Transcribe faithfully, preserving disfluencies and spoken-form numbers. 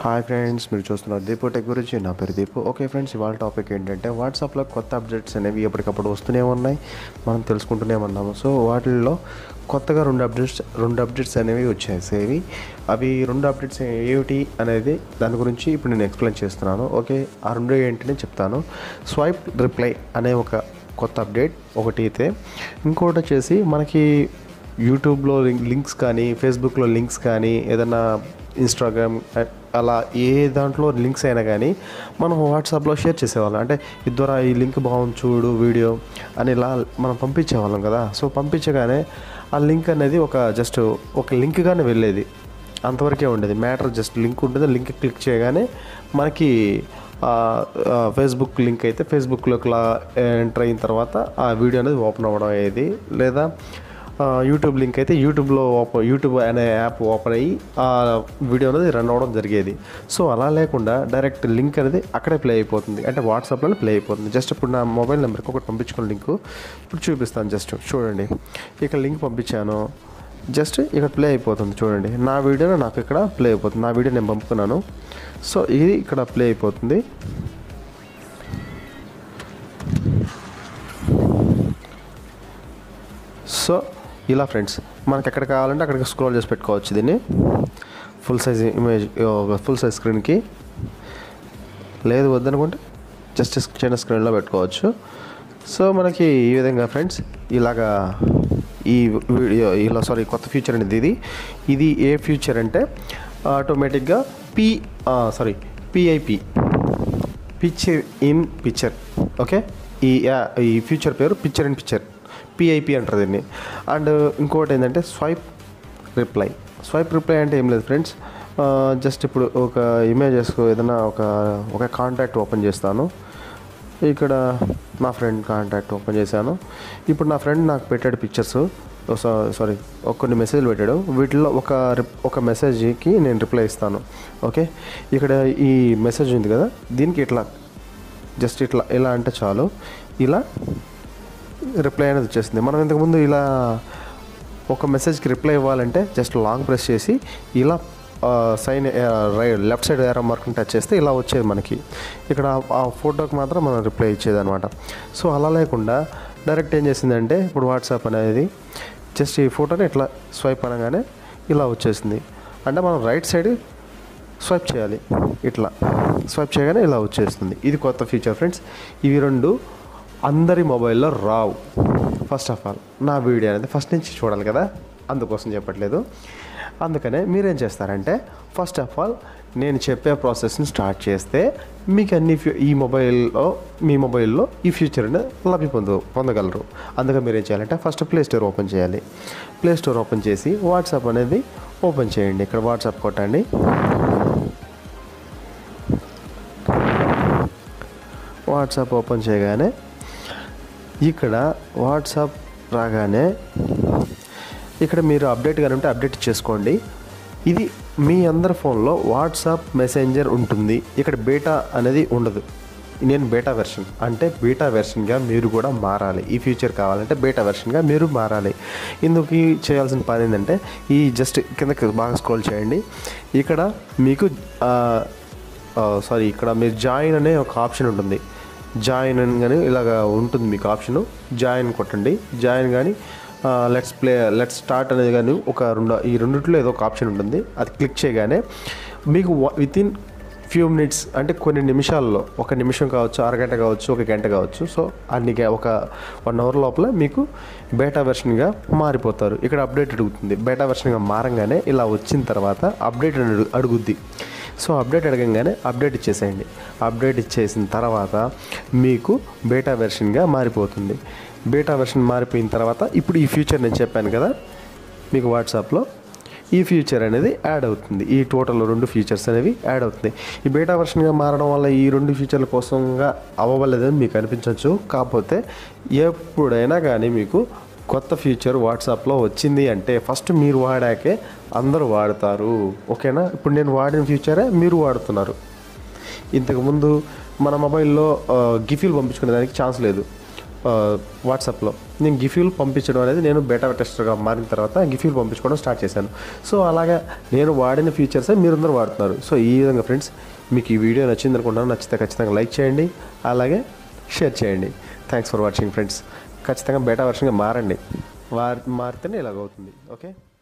Hi friends, మీరు చూస్తున్నారు Deepu tech గురించి. నా పేరు దీపు. ఓకే ఫ్రెండ్స్, ఇవాళ టాపిక్ ఏంటంటే వాట్సాప్లో కొత్త అప్డేట్స్ అనేవి ఎప్పటికప్పుడు వస్తూనే ఉన్నాయి, మనం తెలుసుకుంటూనే ఉన్నాము. సో వాటిల్లో కొత్తగా రెండు అప్డేట్స్ రెండు అప్డేట్స్ అనేవి వచ్చేసేవి. అవి రెండు అప్డేట్స్ ఏమిటి అనేది దాని గురించి ఇప్పుడు నేను ఎక్స్ప్లెయిన్ చేస్తున్నాను. ఓకే, ఆ రెండు ఏంటనే చెప్తాను. స్వైప్ రిప్లై అనే ఒక కొత్త అప్డేట్ ఒకటి అయితే, ఇంకోటి వచ్చేసి మనకి యూట్యూబ్లో లింక్స్ కానీ, ఫేస్బుక్లో లింక్స్ కానీ, ఏదైనా ఇన్స్టాగ్రామ్ అలా ఏ దాంట్లో లింక్స్ అయినా కానీ మనం వాట్సాప్లో షేర్ చేసేవాళ్ళం. అంటే ఇద్దరు ఈ లింక్ బాగుంది చూడు వీడియో అని ఇలా మనం పంపించేవాళ్ళం కదా. సో పంపించగానే ఆ లింక్ అనేది ఒక జస్ట్ ఒక లింక్గానే వెళ్ళేది, అంతవరకే ఉండేది మ్యాటర్. జస్ట్ లింక్ ఉంటుంది, లింక్ క్లిక్ చేయగానే మనకి ఫేస్బుక్ లింక్ అయితే ఫేస్బుక్లోకి ఎంటర్ అయిన తర్వాత ఆ వీడియో అనేది ఓపెన్ అవ్వడం అయ్యేది. లేదా యూట్యూబ్ లింక్ అయితే యూట్యూబ్లో ఓపెన్ యూట్యూబ్ అనే యాప్ ఓపెన్ అయ్యి ఆ వీడియో అనేది రన్ అవ్వడం జరిగేది. సో అలా లేకుండా డైరెక్ట్ లింక్ అనేది అక్కడే ప్లే అయిపోతుంది, అంటే వాట్సాప్లోనే ప్లే అయిపోతుంది. జస్ట్ ఇప్పుడు నా మొబైల్ నెంబర్కి ఒకటి పంపించుకున్న లింకు ఇప్పుడు చూపిస్తాను. జస్ట్ చూడండి, ఇక్కడ లింక్ పంపించాను, జస్ట్ ఇక్కడ ప్లే అయిపోతుంది. చూడండి, నా వీడియో నాకు ఇక్కడ ప్లే అయిపోతుంది. నా వీడియో నేను పంపుకున్నాను, సో ఇది ఇక్కడ ప్లే అయిపోతుంది. సో ఇలా ఫ్రెండ్స్, మనకి ఎక్కడ కావాలంటే అక్కడికి స్క్రోల్ చేసి పెట్టుకోవచ్చు. దీన్ని full size image full size స్క్రీన్కి, లేదు వద్దనుకుంటే జస్ట్ చిన్న స్క్రీన్లో పెట్టుకోవచ్చు. సో మనకి ఈ విధంగా ఫ్రెండ్స్ ఇలాగా ఈ వీడియో ఇలా సారీ కొత్త ఫీచర్ అనేది ఇది ఇది ఏ ఫీచర్ అంటే ఆటోమేటిక్గా P sorry PIP picture in picture. Okay, ఈ ఈ ఫీచర్ పేరు పిక్చర్ ఇన్ పిక్చర్, పిఐపి అంటారు దీన్ని. అండ్ ఇంకోటి ఏంటంటే స్వైప్ రిప్లై. స్వైప్ రిప్లై అంటే ఏం లేదు ఫ్రెండ్స్, జస్ట్ ఇప్పుడు ఒక ఇమేజెస్ ఏదైనా ఒక ఒక కాంటాక్ట్ ఓపెన్ చేస్తాను. ఇక్కడ నా ఫ్రెండ్ కాంటాక్ట్ ఓపెన్ చేశాను. ఇప్పుడు నా ఫ్రెండ్ నాకు పెట్టాడు పిక్చర్స్, సారీ కొన్ని మెసేజ్లు పెట్టాడు. వీటిల్లో ఒక ఒక మెసేజ్కి నేను రిప్లై ఇస్తాను. ఓకే, ఇక్కడ ఈ మెసేజ్ ఉంది కదా, దీనికి ఇట్లా జస్ట్ ఇట్లా ఎలా అంటే చాలు, ఇలా రిప్లై అనేది వచ్చేసింది. మనం ఇంతకుముందు ఇలా ఒక మెసేజ్కి రిప్లై ఇవ్వాలంటే జస్ట్ లాంగ్ ప్రెస్ చేసి ఇలా sign right left side arrow మార్క్ని టచ్ చేస్తే ఇలా వచ్చేది మనకి. ఇక్కడ ఆ ఫోటోకి మాత్రం మనం రిప్లై ఇచ్చేది అనమాట. సో అలా లేకుండా డైరెక్ట్ ఏం చేసిందంటే ఇప్పుడు వాట్సాప్ అనేది జస్ట్ ఈ ఫోటోని ఇట్లా స్వైప్ అనగానే ఇలా వచ్చేసింది. అంటే మనం రైట్ సైడ్ స్వైప్ చేయాలి, ఇట్లా స్వైప్ చేయగానే ఇలా వచ్చేస్తుంది. ఇది కొత్త ఫీచర్ ఫ్రెండ్స్. ఇవి రెండు అందరి మొబైల్లో రావు. ఫస్ట్ ఆఫ్ ఆల్ నా వీడియో అనేది ఫస్ట్ నుంచి చూడాలి కదా, అందుకోసం చెప్పట్లేదు. అందుకనే మీరేం చేస్తారంటే ఫస్ట్ ఆఫ్ ఆల్ నేను చెప్పే ప్రాసెస్ని స్టార్ట్ చేస్తే మీకు అన్ని ఈ మొబైల్లో మీ మొబైల్లో ఈ ఫ్యూచర్ని లభ్య పొందు పొందగలరు. అందుకని మీరు ఏం చేయాలంటే ఫస్ట్ ప్లే స్టోర్ ఓపెన్ చేయాలి. ప్లే స్టోర్ ఓపెన్ చేసి వాట్సాప్ అనేది ఓపెన్ చేయండి. ఇక్కడ వాట్సాప్ కొట్టండి. వాట్సాప్ ఓపెన్ చేయగానే ఇక్కడ వాట్సాప్ రాగానే ఇక్కడ మీరు అప్డేట్ కానీ ఉంటే అప్డేట్ చేసుకోండి. ఇది మీ అందరి ఫోన్లో వాట్సాప్ మెసెంజర్ ఉంటుంది, ఇక్కడ బీటా అనేది ఉండదు. నేను బీటా వెర్షన్ అంటే బీటా వెర్షన్గా మీరు కూడా మారాలి. ఈ ఫీచర్ కావాలంటే బీటా వెర్షన్గా మీరు మారాలి. ఇందుకు చేయాల్సిన పని ఏంటంటే ఈ జస్ట్ కిందకి బాగా స్క్రోల్ చేయండి. ఇక్కడ మీకు సారీ ఇక్కడ మీరు జాయిన్ అనే ఒక ఆప్షన్ ఉంటుంది. జాయిన్ అని కానీ ఇలాగ ఉంటుంది మీకు ఆప్షను. జాయిన్ కొట్టండి. జాయిన్ కానీ లెట్స్ ప్లే లెట్స్ స్టార్ట్ అనేది కానీ ఒక రెండు ఈ రెండిట్లో ఏదో ఒక ఆప్షన్ ఉంటుంది. అది క్లిక్ చేయగానే మీకు విత్ ఇన్ ఫ్యూ మినిట్స్ అంటే కొన్ని నిమిషాల్లో, ఒక నిమిషం కావచ్చు, అరగంట కావచ్చు, ఒక గంట కావచ్చు, సో అన్ని ఒక వన్ అవర్ లోపల మీకు బేటా వెర్షన్గా మారిపోతారు. ఇక్కడ అప్డేట్ అడుగుతుంది. బేటా వెర్షన్గా మారంగానే ఇలా వచ్చిన తర్వాత అప్డేట్ అని అడుగుద్ది. సో అప్డేట్ అడగంగానే అప్డేట్ ఇచ్చేసేయండి. అప్డేట్ ఇచ్చేసిన తర్వాత మీకు బేటా వెర్షన్గా మారిపోతుంది. బేటా వెర్షన్ మారిపోయిన తర్వాత ఇప్పుడు ఈ ఫీచర్ నేను చెప్పాను కదా, మీకు వాట్సాప్లో ఈ ఫీచర్ అనేది యాడ్ అవుతుంది. ఈ టోటల్ రెండు ఫీచర్స్ అనేవి యాడ్ అవుతుంది. ఈ బేటా వెర్షన్గా మారడం వల్ల ఈ రెండు ఫీచర్ల కోసంగా అవ్వలేదని మీకు అనిపించవచ్చు. కాకపోతే ఎప్పుడైనా కానీ మీకు కొత్త ఫీచర్ వాట్సాప్లో వచ్చింది అంటే ఫస్ట్ మీరు వాడాకే అందరూ వాడతారు. ఓకేనా, ఇప్పుడు నేను వాడిన ఫీచరే మీరు వాడుతున్నారు. ఇంతకుముందు మన మొబైల్లో గిఫిల్ పంపించుకునే దానికి ఛాన్స్ లేదు. వాట్సాప్లో నేను గిఫ్యూలు పంపించడం అనేది నేను బేటా టెస్టర్గా మారిన తర్వాత గిఫ్యూలు పంపించుకోవడం స్టార్ట్ చేశాను. సో అలాగా నేను వాడిన ఫీచర్సే మీరందరూ వాడుతున్నారు. సో ఈ విధంగా ఫ్రెండ్స్ మీకు ఈ వీడియో నచ్చింది అనుకుంటున్నాను. నచ్చితే ఖచ్చితంగా లైక్ చేయండి, అలాగే షేర్ చేయండి. Thanks for watching friends. ఖచ్చితంగా బేటా వర్షన్గా మారండి, వారి మారితేనే ఇలాగవుతుంది. ఓకే.